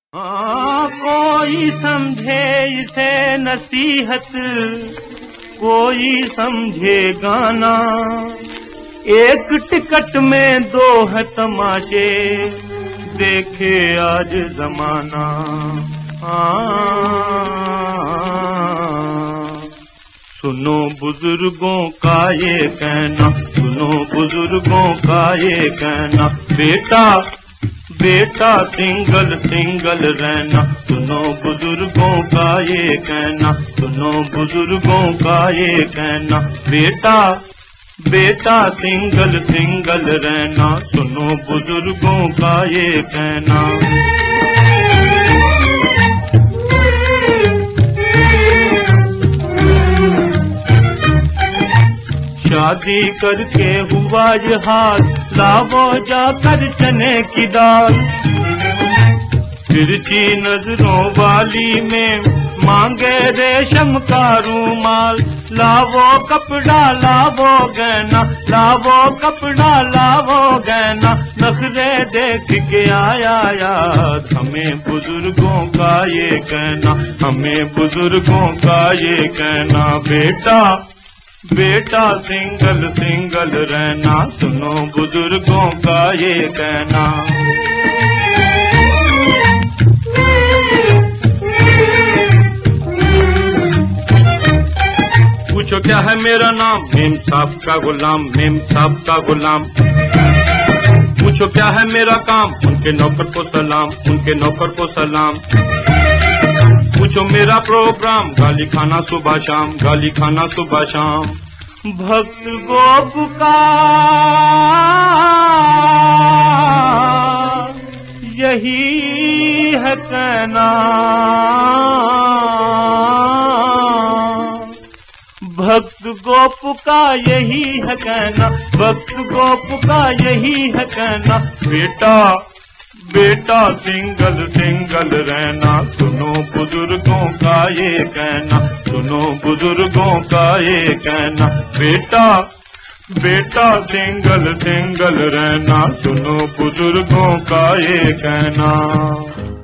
कोई समझे इसे नसीहत, कोई समझे गाना। एक टिकट में दो है तमाशे, देखे आज जमाना। सुनो बुजुर्गों का ये कहना, सुनो बुजुर्गों का ये कहना, बेटा बेटा सिंगल सिंगल रहना। सुनो बुजुर्गों का ये कहना, सुनो बुजुर्गों का ये कहना, बेटा बेटा सिंगल सिंगल रहना। सुनो बुजुर्गों का ये कहना। शादी करके हुआ ये हाल, लावो जाकर चने की दाल। तिरछी नजरों वाली में मांगे रेशम का रूमाल। लावो कपड़ा लावो गहना, लावो कपड़ा लावो गहना। नखरे देख के आया याद हमें बुजुर्गों का ये कहना, हमें बुजुर्गों का ये कहना। बेटा बेटा सिंगल सिंगल रहना। सुनो बुजुर्गों का ये कहना। पूछो क्या है मेरा नाम, मेम साहब का गुलाम, मेम साहब का गुलाम। पूछो क्या है मेरा काम, उनके नौकर को सलाम, उनके नौकर को सलाम। पूछो मेरा प्रोग्राम, गाली खाना सुबह शाम, गाली खाना सुबह शाम। भक्त को पुकार यही है कहना, भक्त को पुकार यही है कहना, भक्त को पुकार यही है कहना। बेटा बेटा सिंगल सिंगल रहना। सुनो बुजुर्गों का ये कहना, सुनो बुजुर्गों का ये कहना। बेटा बेटा सिंगल सिंगल रहना। सुनो बुजुर्गों का ये कहना।